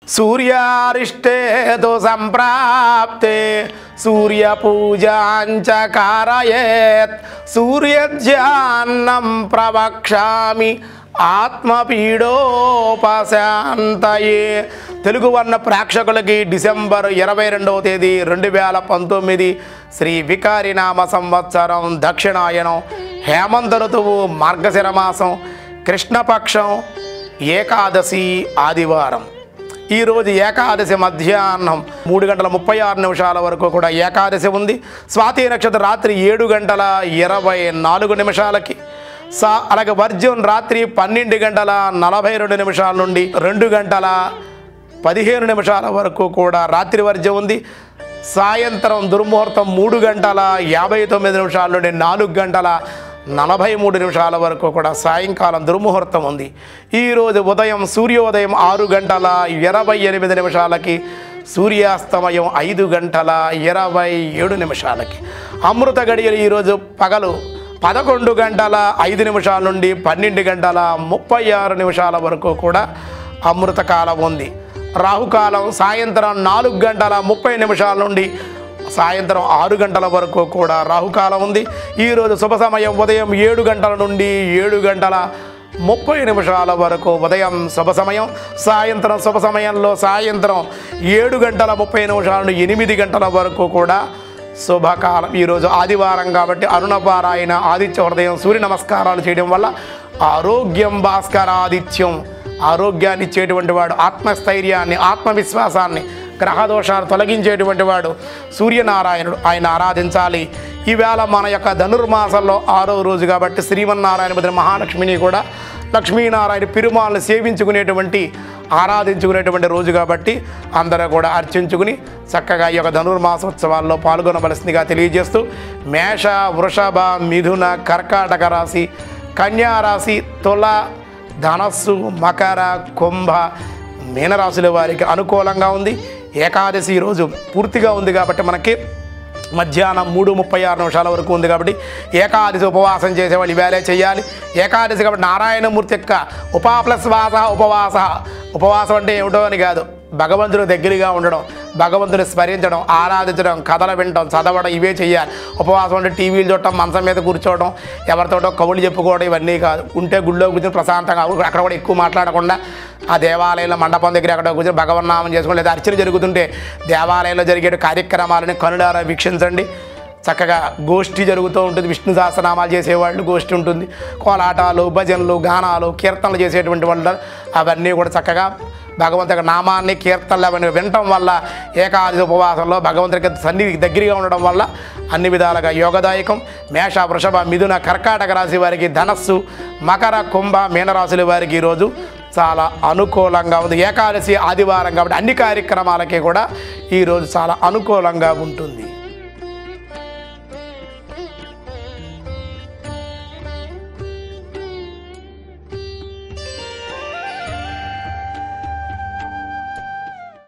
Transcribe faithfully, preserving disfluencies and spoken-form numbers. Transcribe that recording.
सूर्यारिष्टेतु संप्राप्ते सूर्यपूजाञ्च कारयेत् सूर्यज्ञानं प्रवक्ष्यामि ఆత్మపీడోపశాంతయే. తెలుగు వర్ణ ప్రేక్షకులకి డిసెంబర్ ఇరవై రెండవ తేదీ రెండు వేల పంతొమ్మిది శ్రీ వికారినామ సంవత్సరం దక్షిణాయనం హేమంత ఋతువు మార్గశిర మాసం కృష్ణపక్షం ఏకాదశి ఆదివారం. ఈరోజు ఏకాదశి మధ్యాహ్నం మూడు గంటల ముప్పై ఆరు నిమిషాల వరకు కూడా ఏకాదశి ఉంది. స్వాతి నక్షత్రం రాత్రి ఏడు గంటల ఇరవై నాలుగు నిమిషాలకి సా అలాగే వర్జ్యం రాత్రి పన్నెండు గంటల నలభై రెండు నిమిషాల నుండి రెండు గంటల పదిహేను నిమిషాల వరకు కూడా రాత్రి వర్జ్యం ఉంది. సాయంత్రం దుర్ముహూర్తం మూడు గంటల యాభై తొమ్మిది నిమిషాల నుండి నాలుగు గంటల నలభై మూడు నిమిషాల వరకు కూడా సాయంకాలం దుర్ముహూర్తం ఉంది. ఈరోజు ఉదయం సూర్యోదయం ఆరు గంటల ఇరవై ఎనిమిది నిమిషాలకి సూర్యాస్తమయం ఐదు గంటల ఇరవై ఏడు నిమిషాలకి. అమృత గడియలు ఈరోజు పగలు పదకొండు గంటల ఐదు నిమిషాల నుండి పన్నెండు గంటల ముప్పై ఆరు నిమిషాల వరకు కూడా అమృతకాలం ఉంది. రాహుకాలం సాయంత్రం నాలుగు గంటల ముప్పై నిమిషాల నుండి సాయంత్రం ఆరు గంటల వరకు కూడా రాహుకాలం ఉంది. ఈరోజు శుభ సమయం ఉదయం ఏడు గంటల నుండి ఏడు గంటల ముప్పై నిమిషాల వరకు ఉదయం శుభ సమయం. సాయంత్రం శుభ సమయంలో సాయంత్రం ఏడు గంటల ముప్పై నిమిషాల నుండి ఎనిమిది గంటల వరకు కూడా శుభకాలం. ఈరోజు ఆదివారం కాబట్టి అరుణపారాయణ ఆదిత్య హృదయం సూర్య నమస్కారాలు చేయడం వల్ల ఆరోగ్యం భాస్కరాదిత్యం ఆరోగ్యాన్ని ఇచ్చేటువంటి వాడు, ఆత్మస్థైర్యాన్ని ఆత్మవిశ్వాసాన్ని గ్రహదోషాలు తొలగించేటువంటి వాడు సూర్యనారాయణుడు. ఆయన ఆరాధించాలి. ఈవేళ మన యొక్క ధనుర్మాసంలో ఆరో రోజు కాబట్టి శ్రీమన్నారాయణ బదులు మహాలక్ష్మిని కూడా లక్ష్మీనారాయణ పెరుమాళ్ళని సేవించుకునేటువంటి ఆరాధించుకునేటువంటి రోజు కాబట్టి అందరూ కూడా అర్చించుకుని చక్కగా ఈ యొక్క ధనుర్మాసోత్సవాల్లో పాల్గొనవలసిందిగా తెలియజేస్తూ మేష వృషభ మిథున కర్కాటక రాశి కన్యారాశి తుల ధనస్సు మకర కుంభ మీనరాశుల వారికి అనుకూలంగా ఉంది. ఏకాదశి రోజు పూర్తిగా ఉంది కాబట్టి మనకి మధ్యాహ్నం మూడు ముప్పై ఆరు నిమిషాల వరకు ఉంది కాబట్టి ఏకాదశి ఉపవాసం చేసేవాళ్ళు ఇవాళే చేయాలి. ఏకాదశి కాబట్టి నారాయణమూర్తి యొక్క ఉపా ప్లస్ వాస ఉపవాస. ఉపవాసం అంటే ఏమిటో అని కాదు, భగవంతుడు దగ్గరగా ఉండడం, భగవంతుని స్మరించడం, ఆరాధించడం, కథలు వినడం, చదవడం ఇవే చేయాలి. ఉపవాసం అంటే టీవీలు చూడటం, మంచం మీద కూర్చోవడం, ఎవరితోటో కవులు చెప్పుకోవడం ఇవన్నీ కాదు. ఉంటే గుళ్ళో కూర్చొని ప్రశాంతంగా అక్కడ కూడా ఎక్కువ మాట్లాడకుండా ఆ దేవాలయంలో మండపం దగ్గర అక్కడ కూర్చొని భగవన్నామం చేసుకోండి. లేదా అర్చన జరుగుతుంటే దేవాలయంలో జరిగే కార్యక్రమాలని కనులారా వీక్షించండి. చక్కగా గోష్ఠి జరుగుతూ ఉంటుంది. విష్ణు సహస్రనామాలు చేసేవాళ్ళు గోష్ఠి ఉంటుంది. కోలాటాలు, భజనలు, గానాలు, కీర్తనలు చేసేటువంటి వాళ్ళు అవన్నీ కూడా చక్కగా భగవంతుడి నామాన్ని కీర్తనలు అవన్నీ వినటం వల్ల ఏకాదశి ఉపవాసంలో భగవంతుడికి సన్నిధికి దగ్గరగా ఉండడం వల్ల అన్ని విధాలుగా యోగదాయకం. మేష వృషభ మిథున కర్కాటక రాశి వారికి, ధనస్సు మకర కుంభ మీనరాశుల వారికి ఈరోజు చాలా అనుకూలంగా ఉంది. ఏకాదశి ఆదివారం కాబట్టి అన్ని కార్యక్రమాలకి కూడా ఈరోజు చాలా అనుకూలంగా ఉంటుంది.